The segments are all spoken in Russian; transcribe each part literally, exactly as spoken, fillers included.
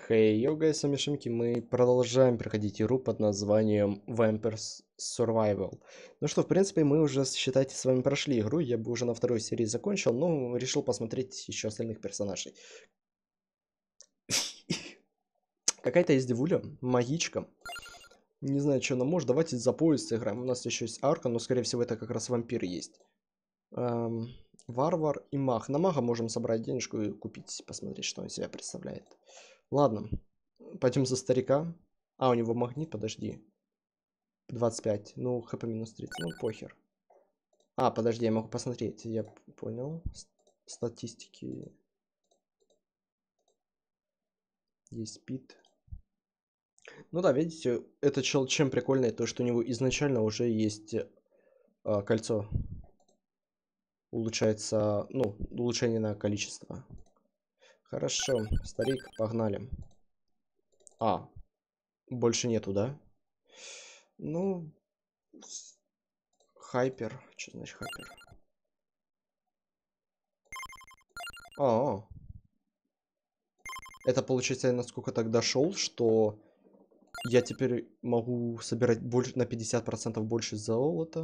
Хей, йоу, гайс, Мишимки, мы продолжаем проходить игру под названием Vampire Survival. Ну что, в принципе, мы уже, считайте, с вами прошли игру, я бы уже на второй серии закончил, но решил посмотреть еще остальных персонажей. Какая-то есть девуля, магичка. Не знаю, что она может, давайте за пояс сыграем. У нас еще есть арка, но, скорее всего, это как раз вампир есть. Эм, варвар и маг. На мага можем собрать денежку и купить, посмотреть, что он из себя представляет. Ладно, пойдем за старика. А, у него магнит, подожди. двадцать пять, ну, хп минус тридцать, ну, похер. А, подожди, я могу посмотреть, я понял. Статистики. Есть спид. Ну да, видите, этот чел чем прикольный, то что у него изначально уже есть а, кольцо. Улучшается, ну, улучшение на количество. Хорошо, старик, погнали. А, больше нету, да? Ну, хайпер, что значит хайпер? А, это получается я насколько так дошел, что я теперь могу собирать больше на пятьдесят процентов больше золота.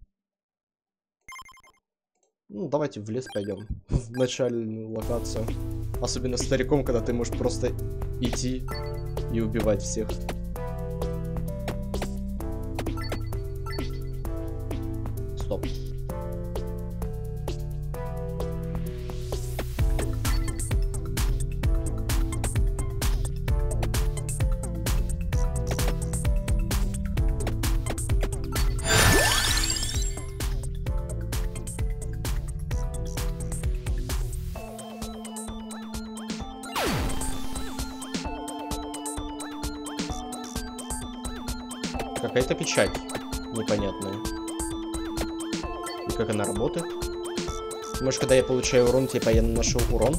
Ну, давайте в лес пойдем. В начальную локацию. Особенно с стариком, когда ты можешь просто идти и убивать всех. Стоп. Какая-то печать непонятная. И как она работает? Может, когда я получаю урон, типа я наношу урон?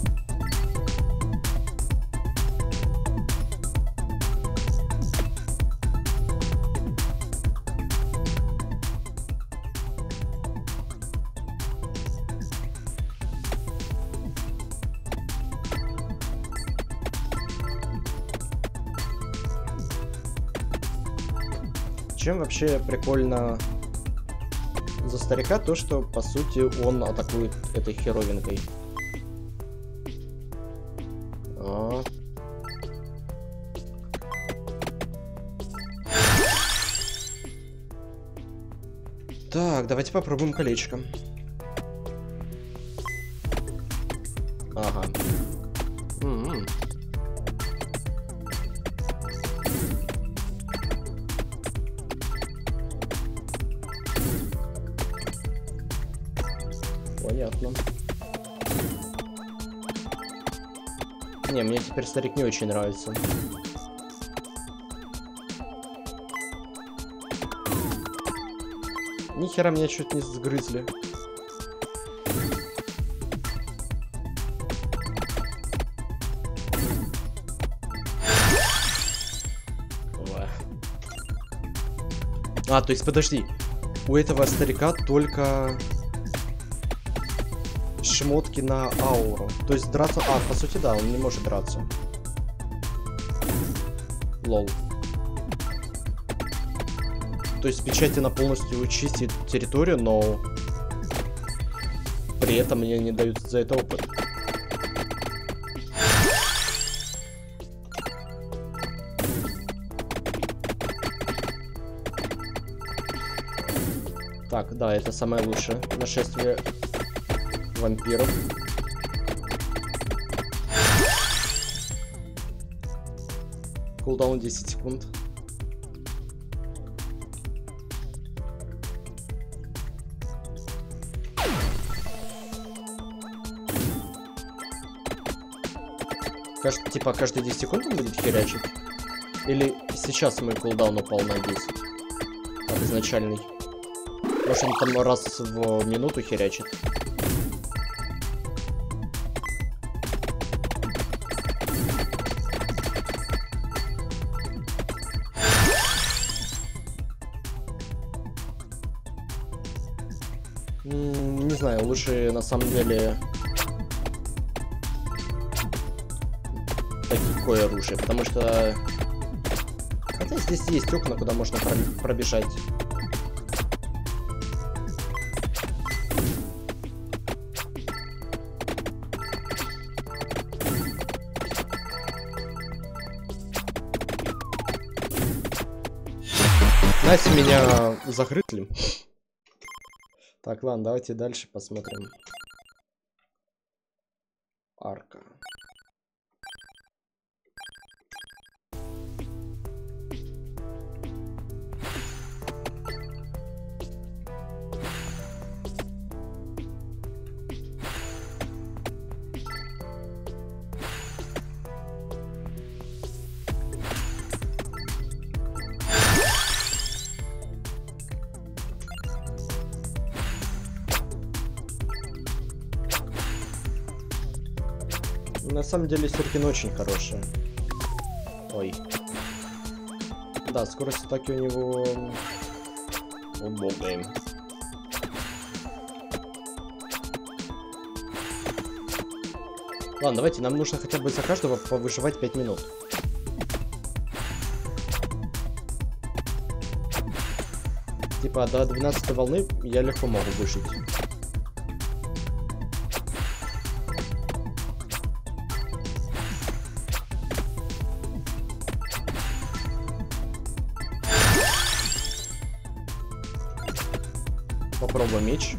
Чем вообще прикольно за старика то, что по сути он атакует этой херовинкой. А. Так, давайте попробуем колечко. Ага. М-м. Понятно. Не, мне теперь старик не очень нравится. Нихера меня чуть не сгрызли. А, то есть подожди. У этого старика только шмотки на ауру. То есть драться... А, по сути, да, он не может драться. Лол. То есть печати на полностью чистит территорию, но при этом мне не дают за это опыт. Так, да, это самое лучшее нашествие вампиров. Кулдаун десять секунд. Кажется, типа каждые десять секунд он будет херячить? Или сейчас мой кулдаун упал на десять? Как изначальный. Может он там раз в минуту херячит? Не знаю, лучше на самом деле такие такое оружие, потому что... Хотя здесь есть окна, куда можно пробежать. Настя, меня закрыли. Так, ладно, давайте дальше посмотрим. Арка. На самом деле Сюрикин очень хороший. Ой. Да, скорость атаки у него убогая. Ладно, давайте, нам нужно хотя бы за каждого повыживать пять минут. Типа до двенадцатой волны я легко могу выжить. Попробуем меч.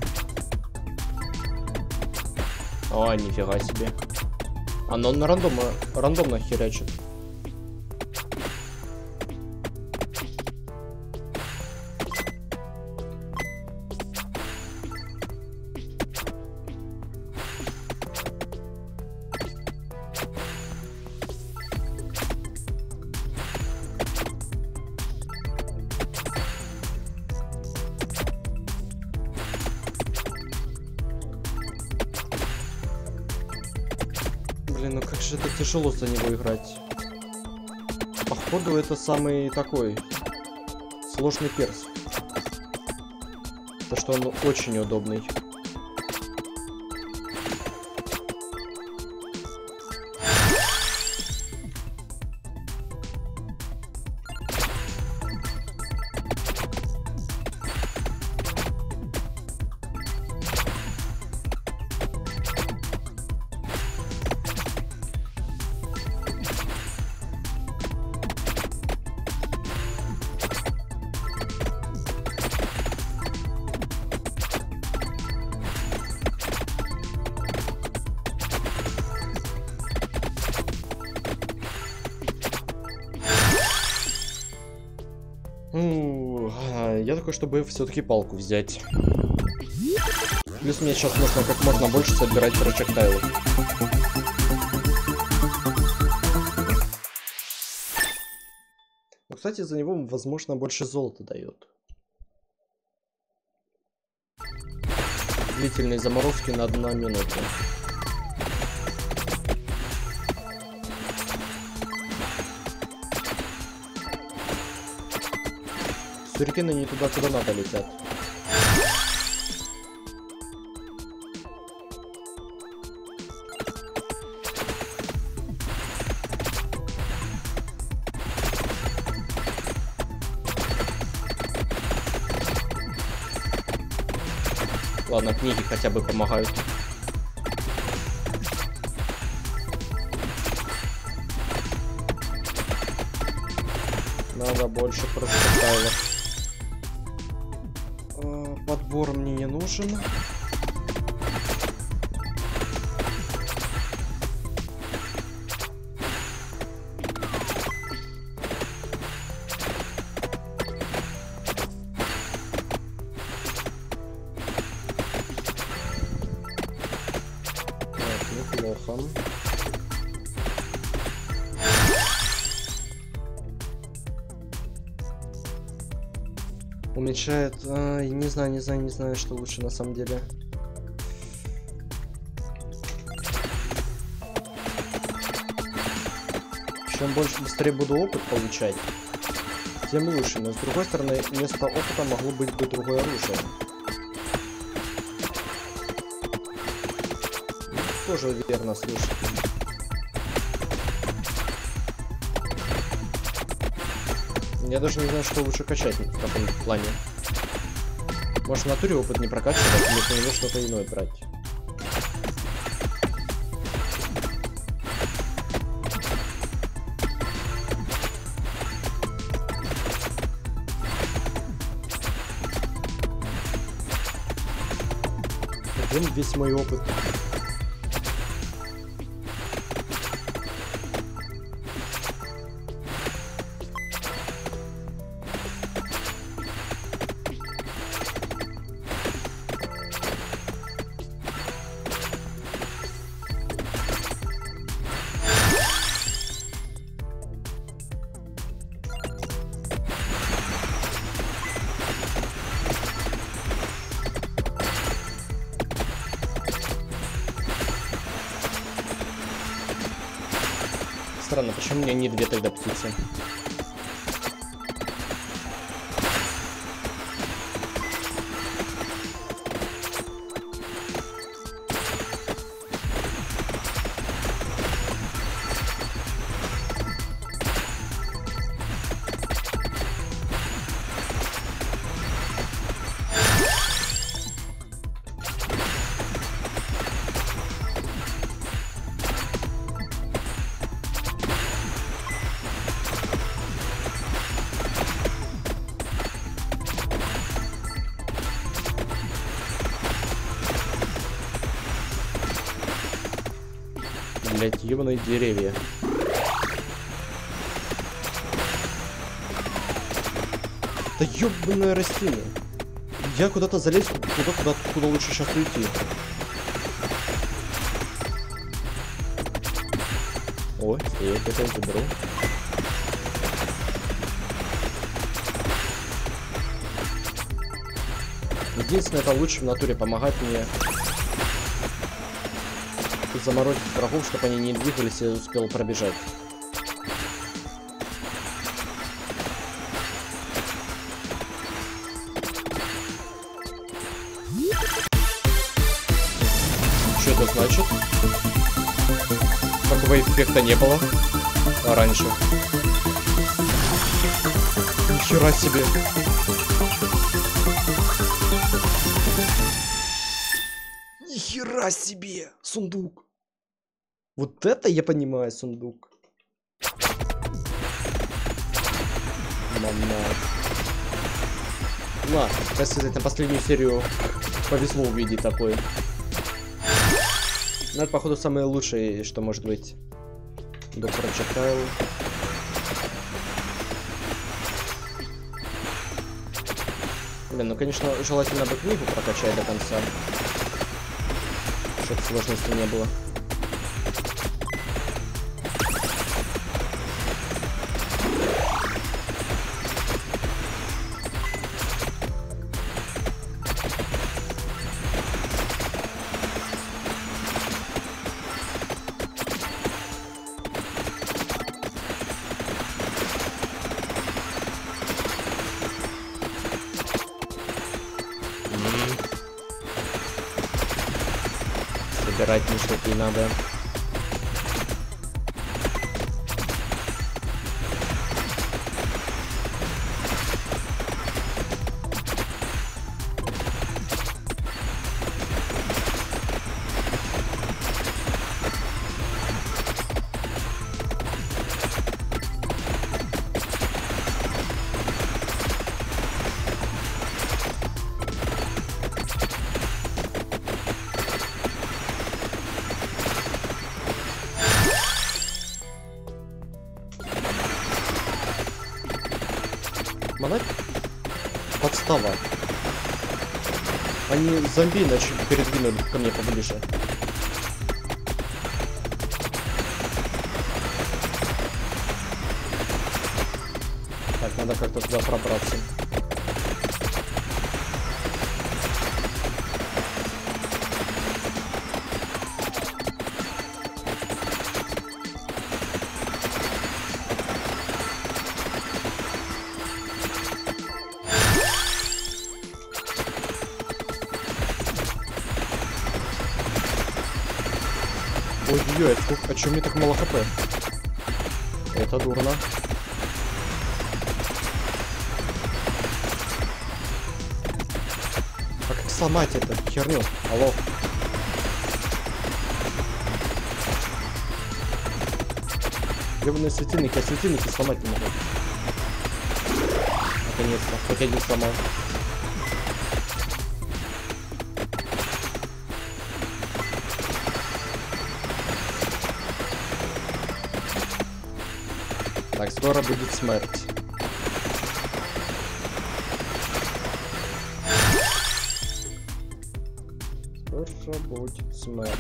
О, нифига себе. Оно на рандомно, рандомно херячит. Блин, ну как же это тяжело за него играть. Походу это самый такой сложный перс. То что он очень удобный. Ну, я такой, чтобы все-таки палку взять. Плюс мне сейчас нужно как можно больше собирать проджектайлов. Но, кстати, за него, возможно, больше золота дает. Длительные заморозки на одну минуту. Сюрикены не туда, куда надо, летят. Ладно, книги хотя бы помогают. Надо больше проджектайлов. Подбор мне не нужен. Так, неплохо. Уменьшает... А, не знаю, не знаю, не знаю, что лучше на самом деле. Чем больше быстрее буду опыт получать, тем лучше. Но с другой стороны, вместо опыта могло быть бы другое оружие. Тоже верно, слушайте. Я даже не знаю, что лучше качать в таком плане. Может, в натуре опыт не прокачивать, если не нужно что-то иное брать. Где весь мой опыт? Странно, почему у меня не две тогда птицы? Блять, ебаные деревья. Да ебаное растение. Я куда-то залезу, куда, куда, куда лучше сейчас уйти. Ой, я это заберу. Единственное, это лучше в натуре помогать мне заморозить врагов, чтобы они не двигались и успел пробежать. Что это значит? Такого эффекта не было раньше. Нихера себе. Нихера себе! Сундук! Вот это я понимаю, сундук. Мама. На, так сказать, на последнюю серию повезло увидеть такое. Ну, это, походу, самое лучшее, что может быть. Доктор Джекайл. Блин, ну, конечно, желательно бы книгу прокачать до конца. Чтобы сложности не было. Собирать ништяки надо. Монарх? Подстава. Они зомби начали передвинули ко мне поближе. Так, надо как-то туда пробраться. Ой-ой-ой, а чё мне так мало хп? Это дурно. сломать эту херню? Алло. Гребаные светильники, а светильники сломать не могу. Наконец-то, хоть один сломал. Так, скоро будет смерть. Скоро будет смерть.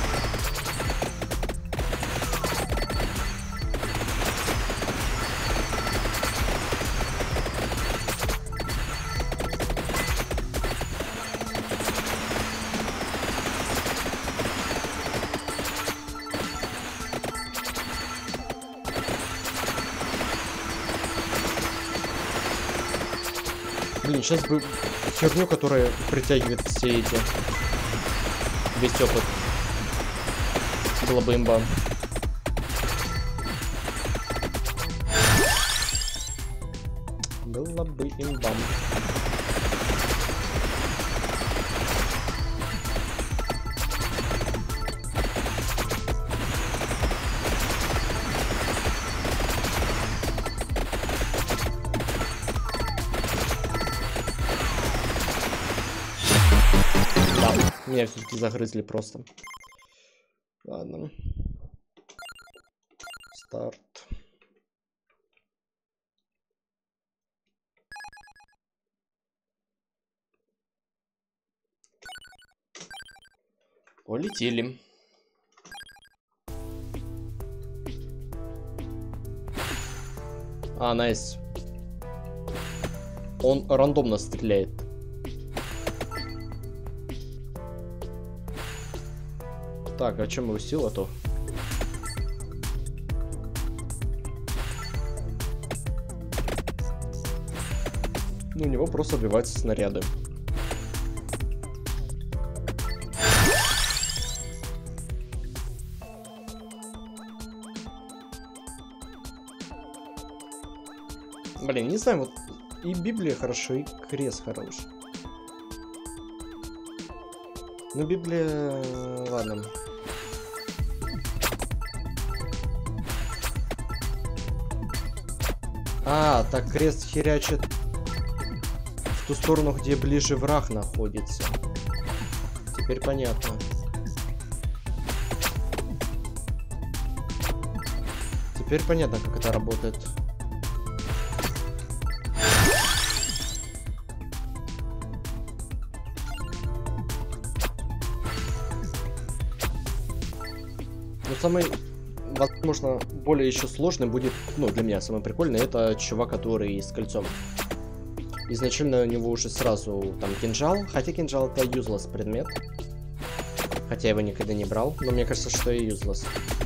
Блин, сейчас бы херню, которая притягивает все эти... Весь опыт. Было бы имба. Было бы имба. Меня все-таки загрызли просто. Ладно. Старт. Полетели. А, найс. Он рандомно стреляет. Так, а чем его сила-то? Ну, у него просто отбиваются снаряды. Блин, не знаю, вот и Библия хорошо, и крест хорош. Ну, Библия... Ладно. А, так крест херячит в ту сторону, где ближе враг находится. Теперь понятно. Теперь понятно, как это работает. Но самый, возможно, более еще сложный будет, ну, для меня самый прикольный, это чувак, который с кольцом. Изначально у него уже сразу там кинжал, хотя кинжал это useless предмет. Хотя я его никогда не брал, но мне кажется, что и useless.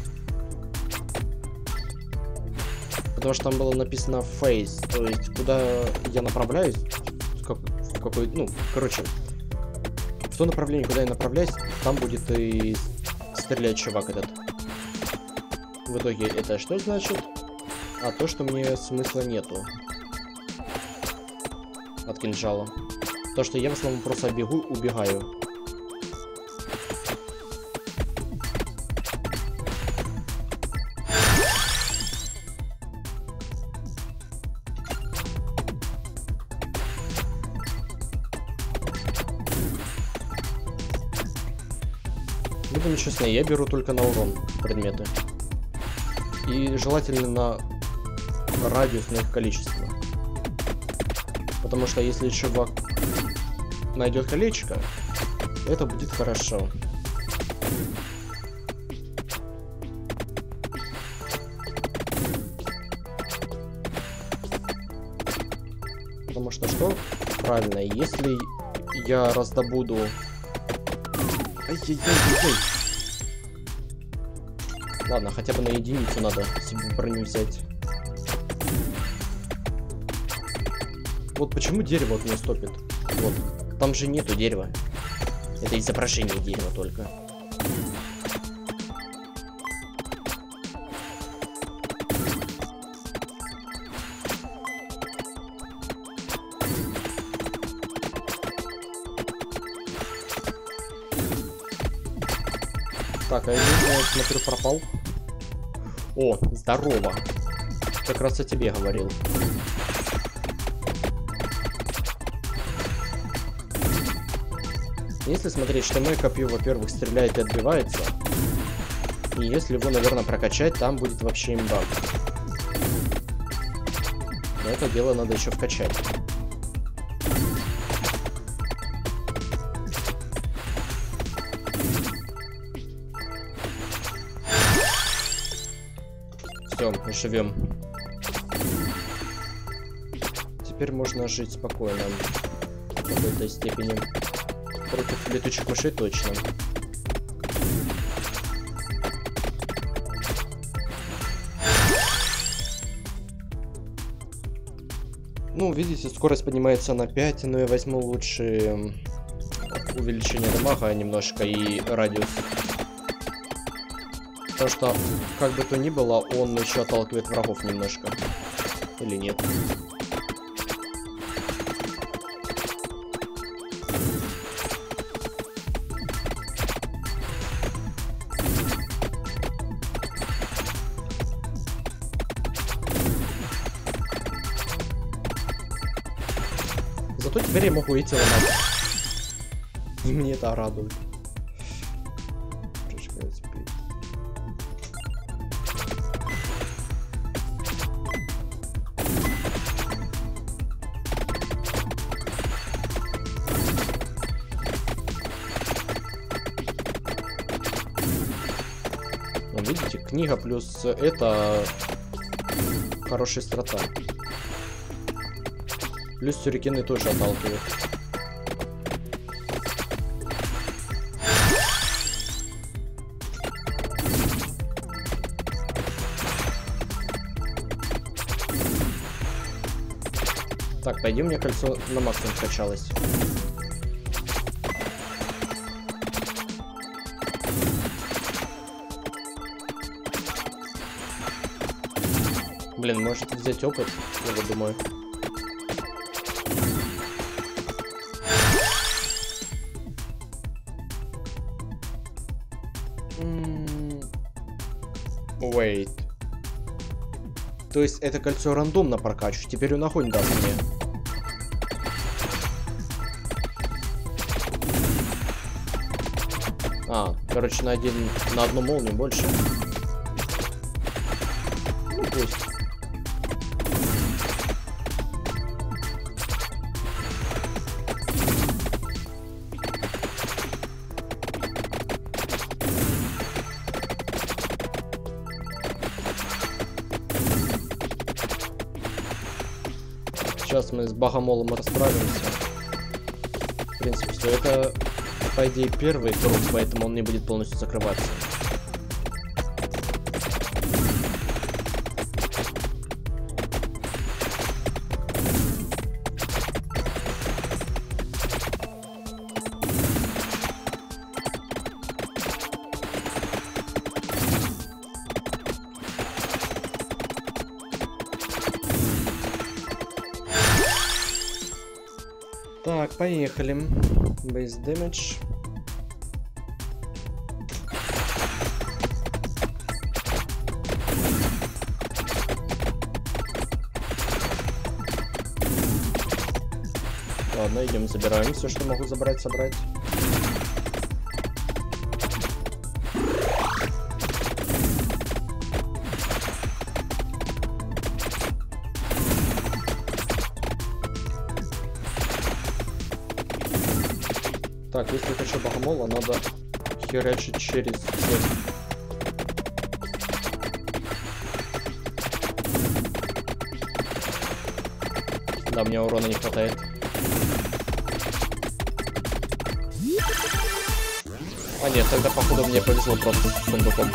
Потому что там было написано face, то есть куда я направляюсь, как, в какой, ну, короче, в то направление, куда я направляюсь, там будет и стрелять чувак этот. В итоге это что значит? А то, что мне смысла нету от кинжала. То, что я в основном просто бегу, убегаю. Будем честны, я беру только на урон предметы. И желательно на радиус, на их количество. Потому что если чувак найдет колечко, это будет хорошо. Потому что что? Правильно, если я раздобуду... Ай-яй-яй-яй-яй. Ладно, хотя бы на единицу надо себе броню взять. Вот почему дерево вот не стопит? Вот. Там же нету дерева. Это изображение дерева только. Так, а я, смотрю, пропал. О, здорово. Как раз о тебе говорил. Если смотреть, что мое копье, во-первых, стреляет и отбивается. И если его, наверное, прокачать, там будет вообще имба. Но это дело надо еще вкачать. Все, мы живем. Теперь можно жить спокойно. В какой-то степени. Против летучих мышей точно. Ну, видите, скорость поднимается на пять, но я возьму лучше увеличение дамага немножко и радиус. Потому что, как бы то ни было, он еще отталкивает врагов немножко. Или нет? Зато теперь я могу идти ломать. И мне это радует. Ну, видите, книга плюс это хорошая страта. Плюс сюрикены тоже отталкивают. Так, пойди, у меня кольцо на максимум качалось. Блин, может взять опыт, я думаю. Wait. То есть это кольцо рандомно прокачиваю. Теперь он огонь даст мне. А, короче, на один, на одну молнию больше. Ну пусть. Сейчас мы с Богомолом расправимся. В принципе, все это, по идее, первый круг, поэтому он не будет полностью закрываться. Так, поехали. Base damage. Ладно, идем, забираем все, что могу забрать, собрать. Так, если хочу богомола, надо херачить через всех. Да, мне урона не хватает. А нет, тогда походу мне повезло просто с сундуком.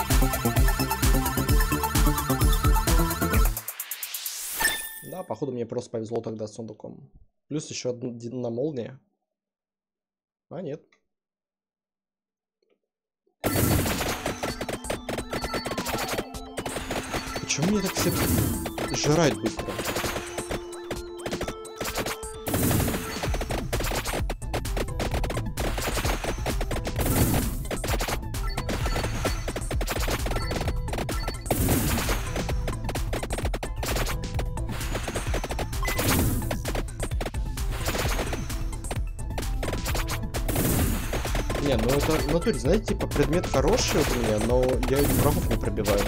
Да, походу мне просто повезло тогда с сундуком. Плюс еще одна молния. А, нет. Почему мне так все жрать быстро? Не, ну это в натуре, знаете, типа предмет хороший вот у меня, но я врагов не пробиваю.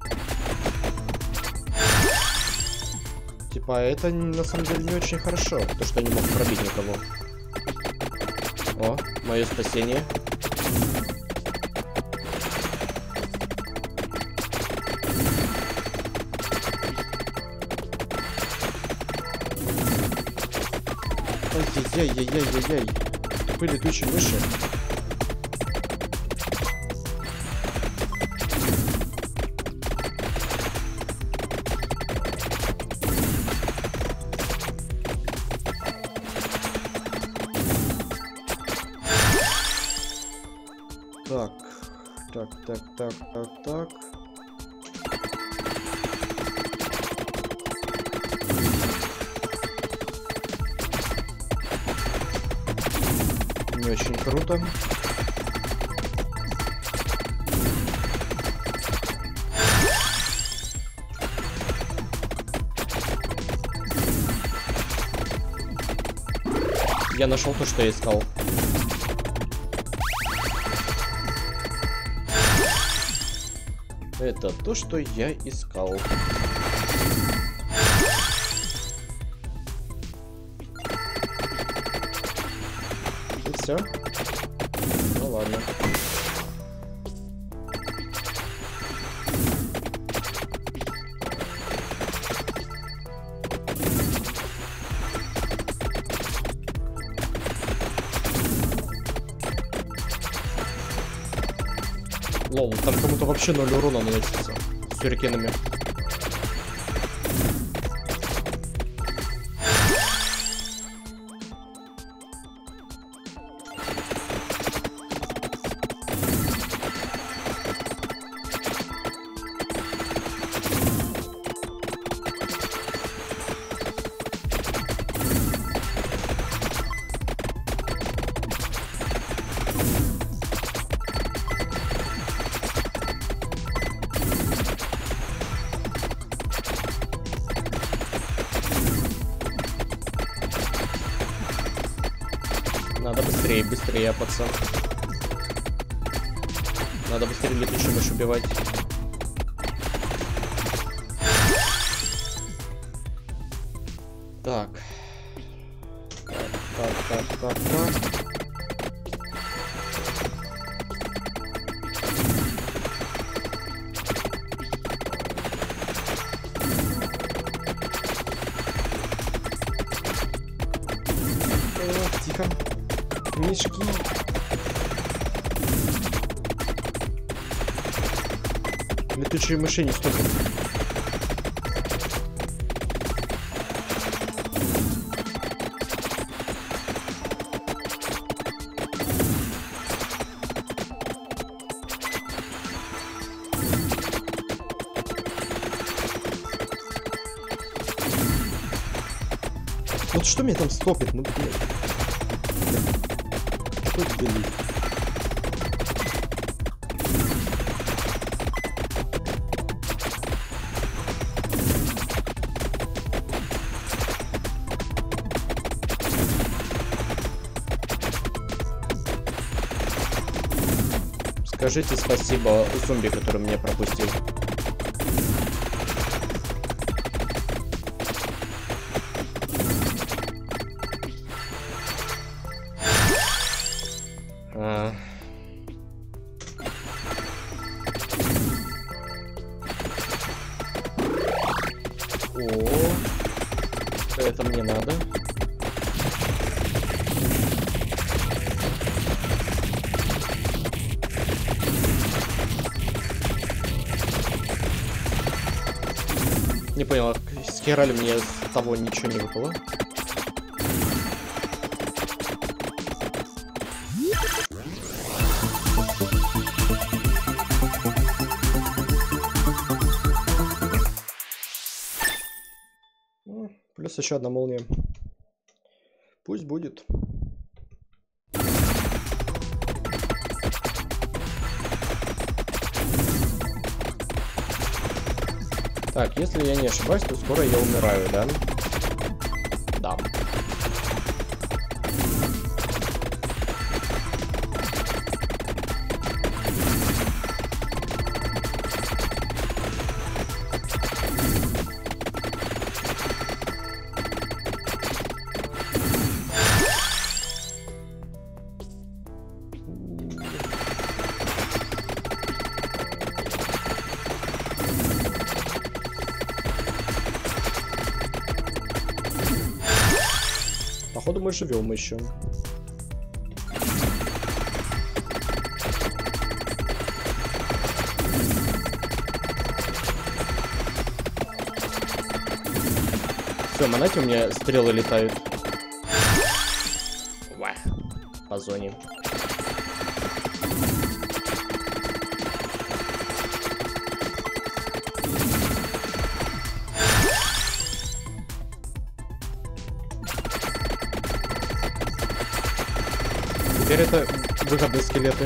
Типа это на самом деле не очень хорошо, то что я не мог пробить никого. О, мое спасение. Ай-яй-яй-яй-яй-яй. Тупые летучие мыши. Так, так, так, так, так, так. Не очень круто. Я нашел то, что я искал. Это то, что я искал. И все. Ну ладно. Лол, там кому-то вообще ноль урона наносится с сюрикенами. Надо быстрее, быстрее, пацан. Надо быстрее летучую мышь убивать. Так. Так, так, так, так, так. О, тихо. Мешки. Летучие мыши не стопят. Вот что меня там стопит? Ну, блин. Какой делит? Скажите спасибо зомби, который меня пропустил. А... О, это мне надо. Не понял, с херали мне с того ничего не выпало. Плюс еще одна молния. Пусть будет. Так, если я не ошибаюсь, то скоро я умираю, да? Да. думаю, живем еще. Все, монахи у меня стрелы летают. Ва, по зоне. Теперь это выгодные скелеты.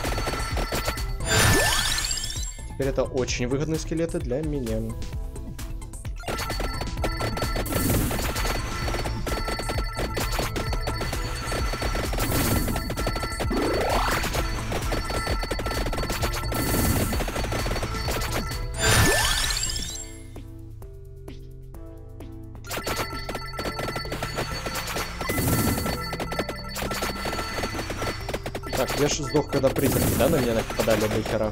Теперь это очень выгодные скелеты для меня. Так, я же сдох, когда призраки, да, на меня нападали до хера.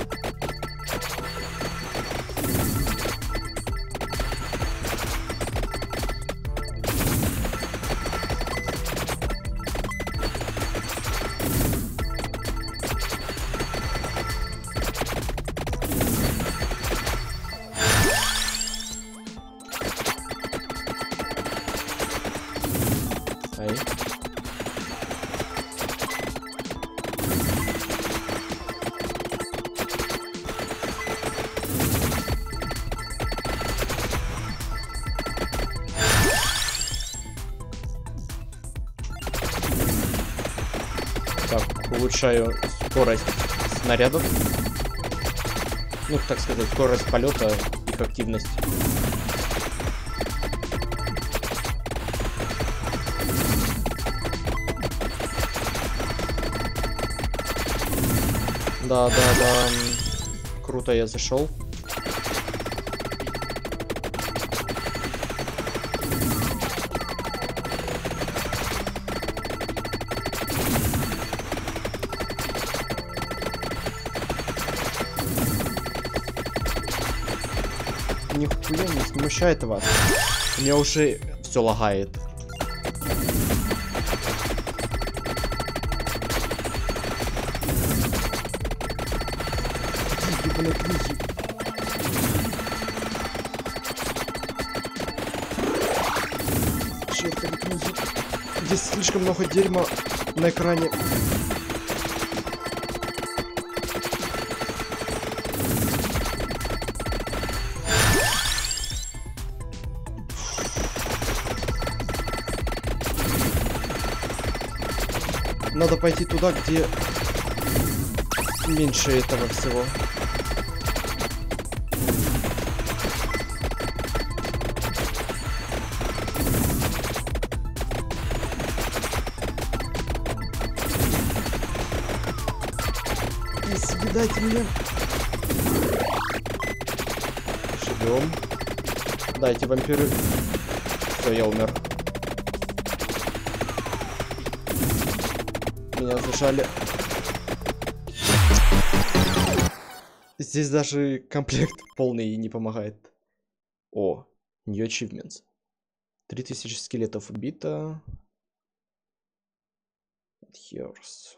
Ай. Так, улучшаю скорость снарядов. Ну, так сказать, скорость полета, их активность. Да, да, да. Круто, я зашел. Нихуя не смущает вас. У меня уже все лагает. Ебаные книги. Чёртовы книги. Здесь слишком много дерьма на экране. Надо пойти туда, где меньше этого всего. Не съедайте меня. Живем. Дайте, вампиры. Все, я умер. Меня зажали. Здесь даже комплект полный не помогает. О, New Achievements. три тысячи скелетов убито. Here's.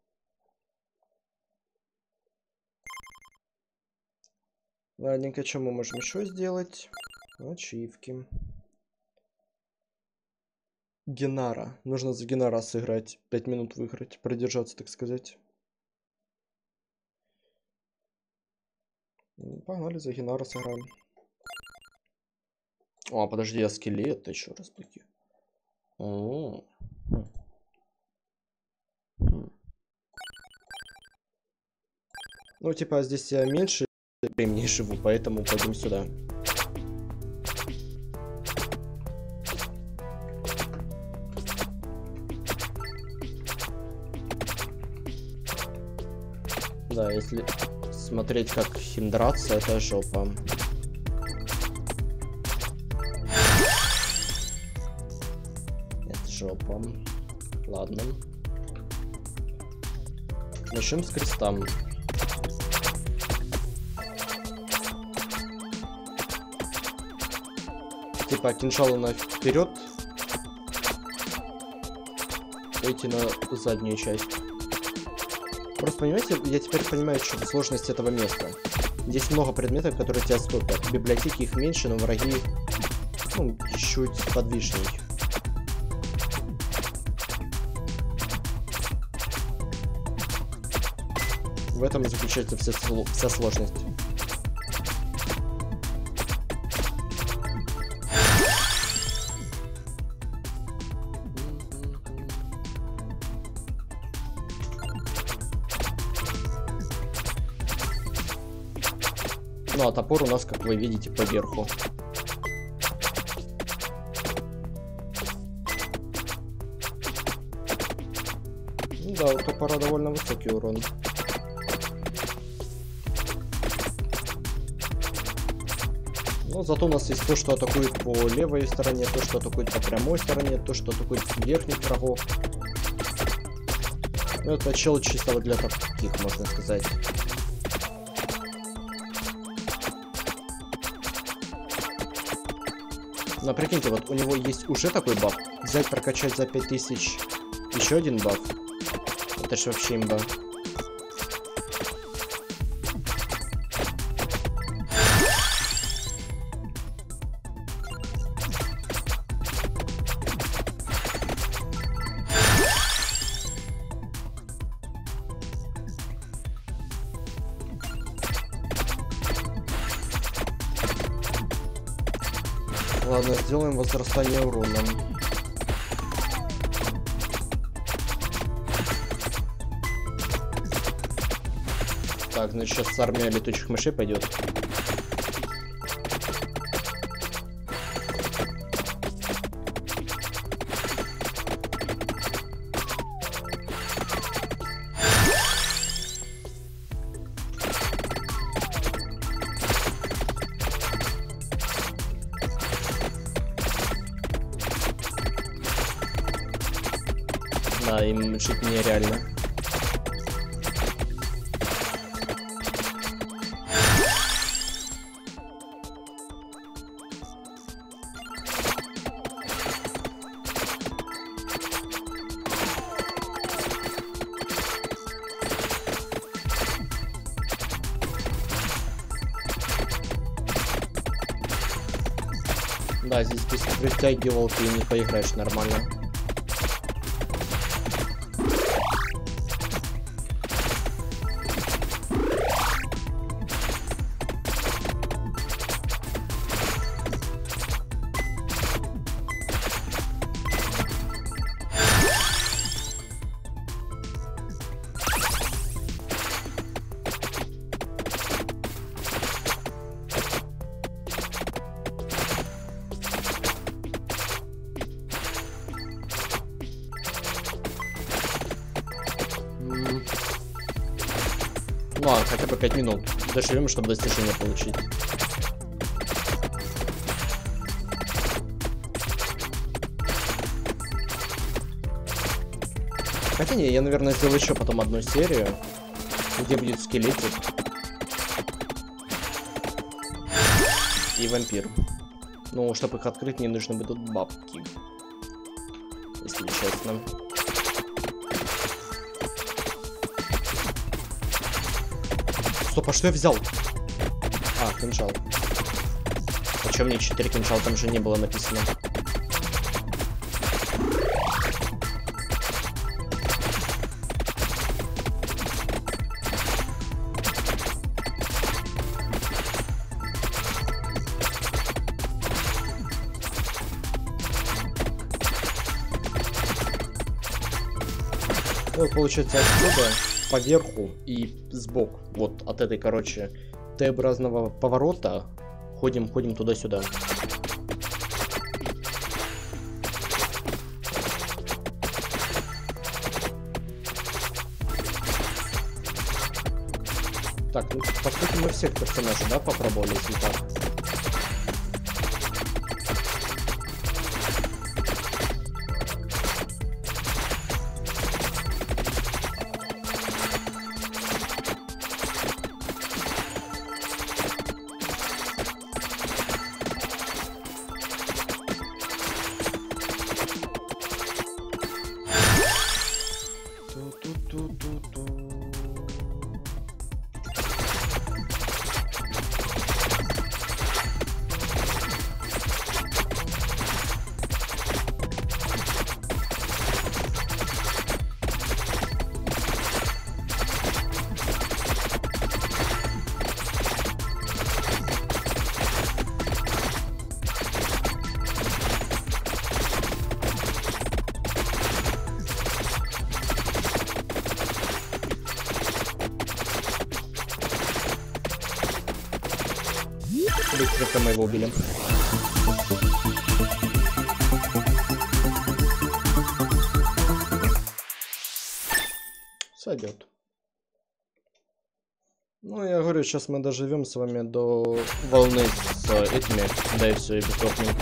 Ладненько, что мы можем еще сделать? Ачивки. Генара. Нужно за Генара сыграть. пять минут выиграть. Продержаться, так сказать. Погнали, за Генара сыграем. О, подожди, я скелет еще раз таки. О. Хм. Хм. Ну, типа, здесь я меньше времени живу, поэтому пойдем сюда. Да, если смотреть, как им драться, это жопа. Это жопа. Ладно. Начнем с креста. Типа кинжалы на вперед. переходите на заднюю часть. Просто понимаете, я теперь понимаю, что сложность этого места. Здесь много предметов, которые тебя стопят. В библиотеке их меньше, но враги, ну, чуть подвижней. В этом и заключается вся, вся сложность. Ну а топор у нас, как вы видите, поверху. Ну да, у топора довольно высокий урон. Но зато у нас есть то, что атакует по левой стороне, то, что атакует по прямой стороне, то, что атакует верхних врагов. Ну, это чел чисто вот для таких, можно сказать. Но прикиньте, вот у него есть уже такой баф. Взять, прокачать за пять тысяч еще один баф. Это ж вообще имба. Ладно, сделаем возрастание урона. Так, значит, сейчас армия летучих мышей пойдет. Да, им жить нереально. Да, здесь без притягивалки не поиграешь нормально. Ну ладно, хотя бы пять минут доживем, чтобы достижение получить. Хотя не, я, наверное, сделаю еще потом одну серию, где будет скелетик и вампир. Ну, чтобы их открыть, мне нужны будут бабки, если честно. Стоп, а что я взял? А, кинжал. А чё мне четыре кинжал? Там же не было написано. Ну, получается, отсюда поверху и сбоку, вот от этой, короче, Т-образного поворота ходим, ходим туда-сюда. Так, ну, по сути, мы всех персонажей, да, попробовали, если так. Ту-ту-ту-ту-ту. Быстренько мы его убили. Сойдет. Ну, я говорю, сейчас мы доживем с вами до волны с этими. Да и все, и бесплатно.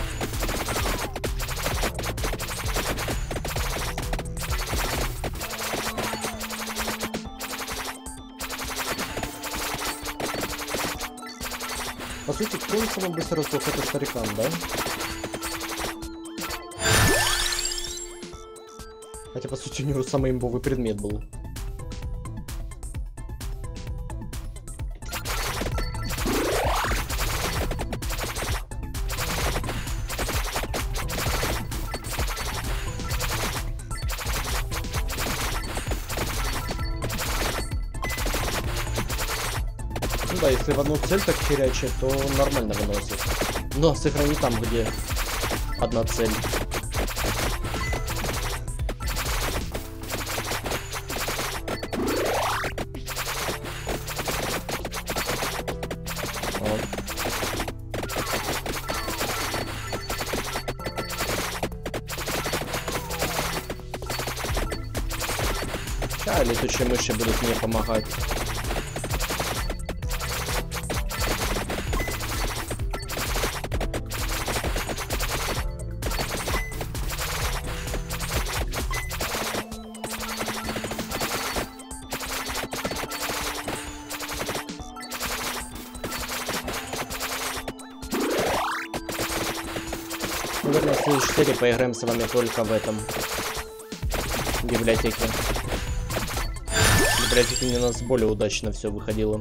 По сути, кто самый быстро сдох? Это старикан, да? Хотя, по сути, у него самый имбовый предмет был. Да, если в одну цель так херячить, то нормально выносит. Но сохрани там, где одна цель. Вот. А летучие мыши будут мне помогать. Наверное, в следующей серии поиграем с вами только в этом библиотеке. В библиотеке мне у нас более удачно все выходило.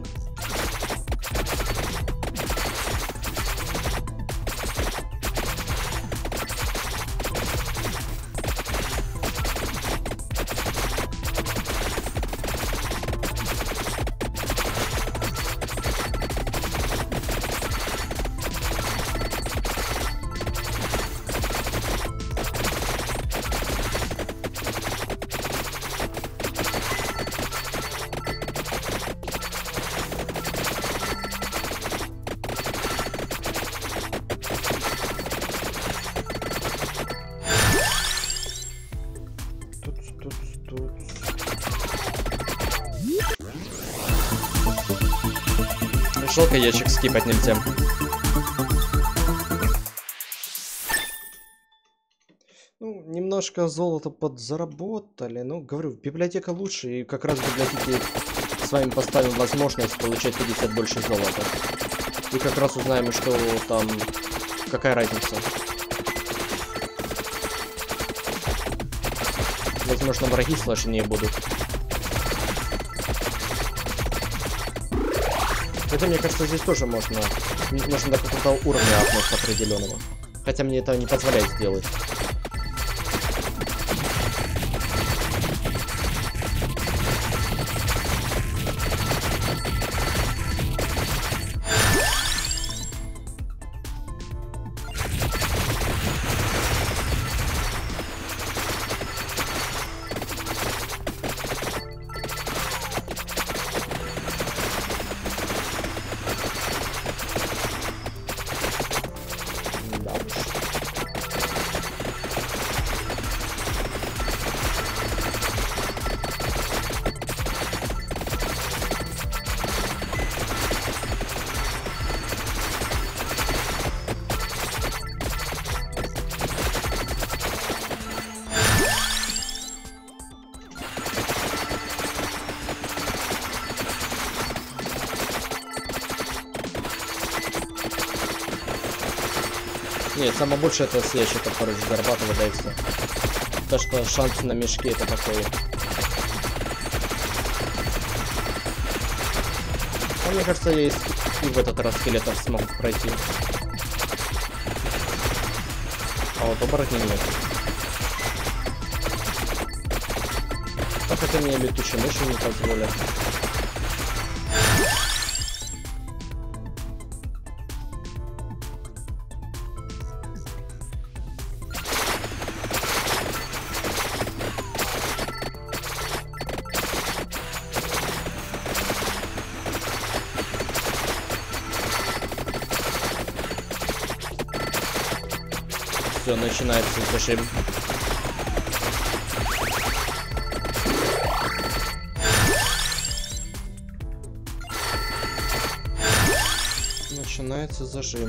Жалко, ящик скипать нельзя. Ну, немножко золота подзаработали. Ну, говорю, библиотека лучше. И как раз в библиотеке с вами поставим возможность получать пятьдесят больше золота. И как раз узнаем, что там... Какая разница. Возможно, враги сложнее будут. Хотя, мне кажется, здесь тоже можно, можно до какого-то уровня апнуть определенного. Хотя мне это не позволяет сделать. Нет, самое большее это с ящиков, короче, зарабатывать, да и все. То, что шанс на мешке это такое. Мне кажется, я и в этот раз скелетов смогу пройти. А вот оборотней нет. Так это мне летучие мыши не позволят. Все, начинается зажим. Начинается зажим.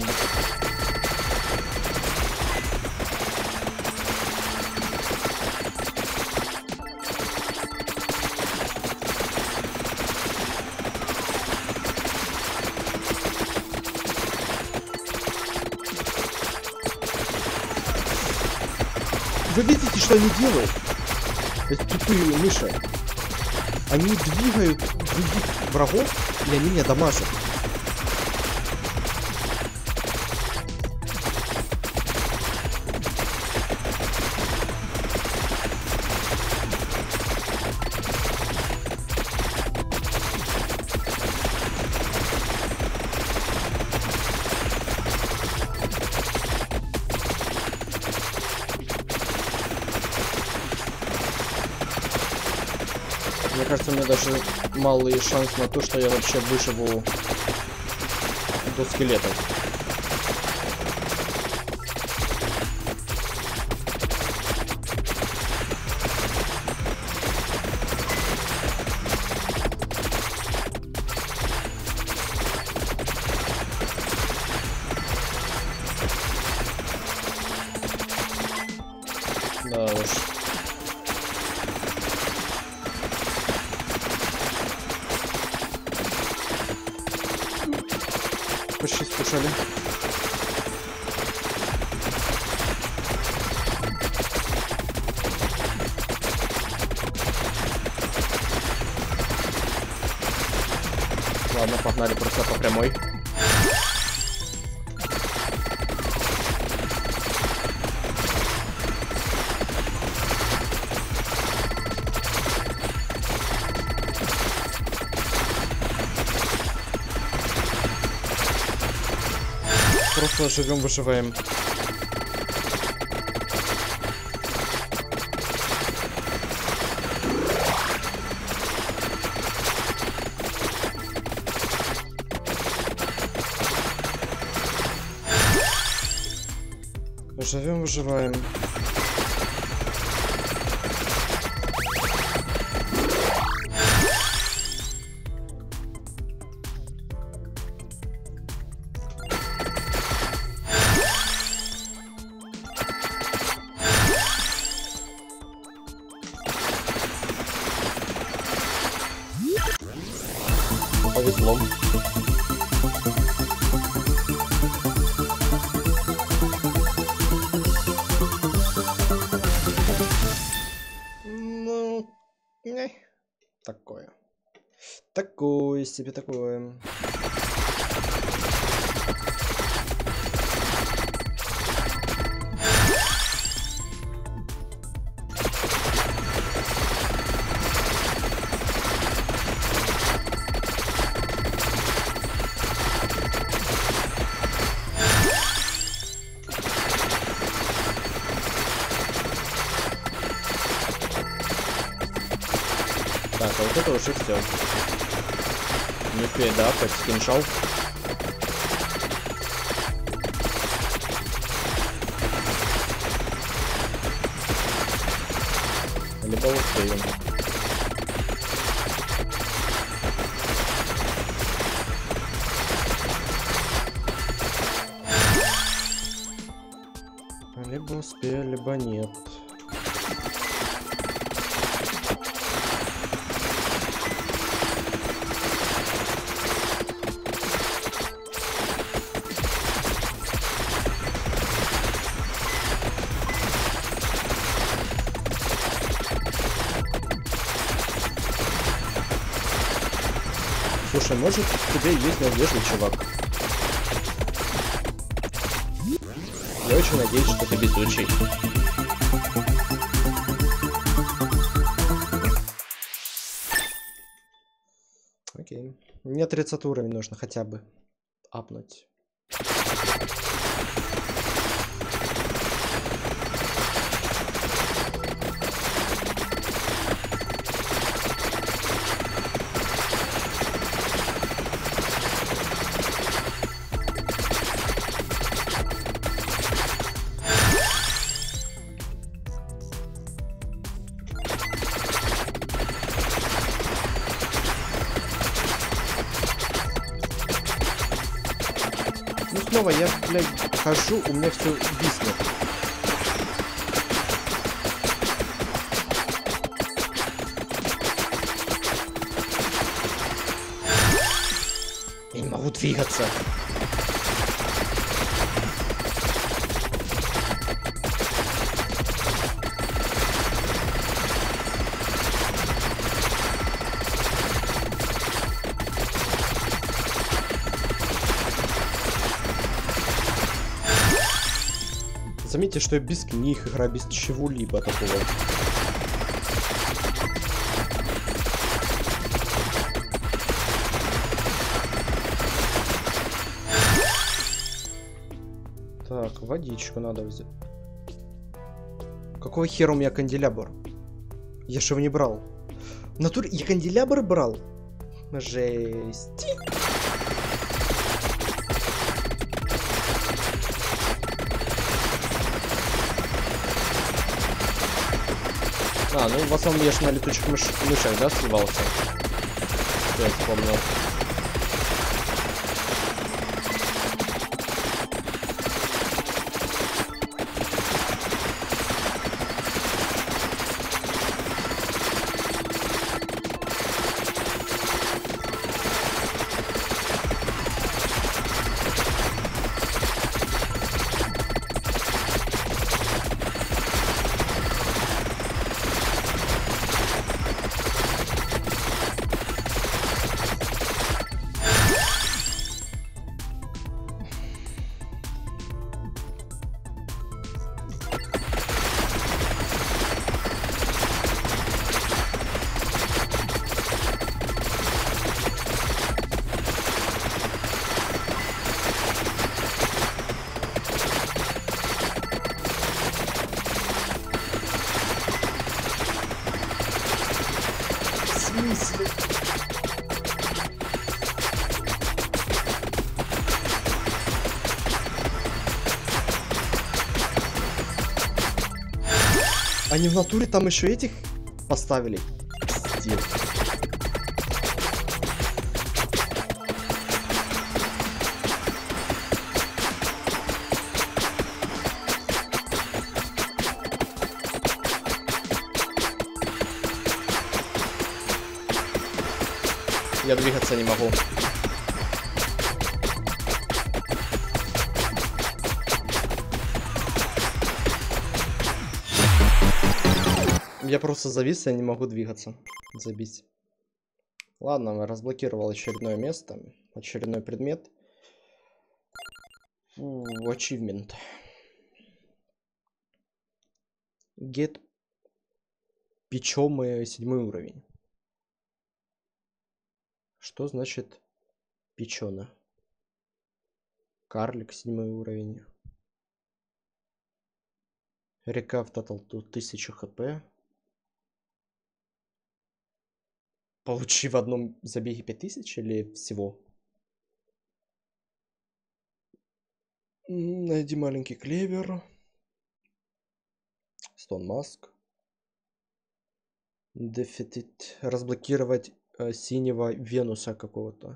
Вы видите, что они делают? Эти тупые мыши. Они двигают других врагов, и они меня дамажат. Мне кажется, у меня даже малый шанс на то, что я вообще выживу до скелетов. Да уж. Почти скушали. Ладно, погнали просто по прямой. Просто живем, выживаем. Живем, выживаем. Повезло. Ну, не. Такое. Такое себе такое. Так, а вот это уже все. Не успеет, да, хоть скиншал. Либо успеем. Либо успею, либо нет. Слушай, может, в тебе есть надежда, чувак? Я очень надеюсь, что ты везучий. Окей. Мне тридцать уровень нужно хотя бы апнуть. Снова я, блядь, хожу, у меня все виснет. Я не могу двигаться. Заметьте, что я без книг, игра без чего-либо такого. Так, водичку надо взять. Какого хера у меня канделябр? Я же его не брал. В натуре я канделябр брал? Жесть. А, ну в основном я же на летучих мыш... мышах, да, сливался? Я вспомнил. Они в натуре там еще этих поставили. Пиздец. Я двигаться не могу. Я просто завис, я не могу двигаться. Забить. Ладно, разблокировал очередное место. Очередной предмет. Фу, achievement. Get печёмый седьмой уровень. Что значит печёно? Карлик седьмой уровень. Река в тотал тут тысяча хп. Получи в одном забеге пять тысяч или всего? Найди маленький клевер. Стон маск. Дефитит. Разблокировать э, синего Венуса какого-то.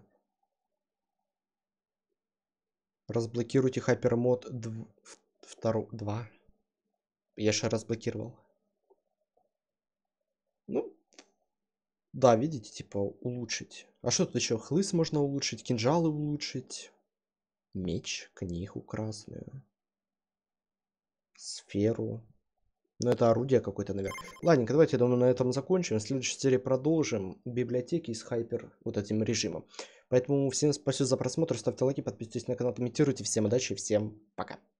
Разблокируйте хайпермод два. Я же разблокировал. Ну. Да, видите, типа улучшить. А что тут еще? Хлыст можно улучшить, кинжалы улучшить. Меч, книгу красную. Сферу. Ну, это орудие какое-то, наверное. Ладненько, давайте, я думаю, на этом закончим. В следующей серии продолжим библиотеки с хайпер вот этим режимом. Поэтому всем спасибо за просмотр, ставьте лайки, подписывайтесь на канал, комментируйте. Всем удачи, всем пока.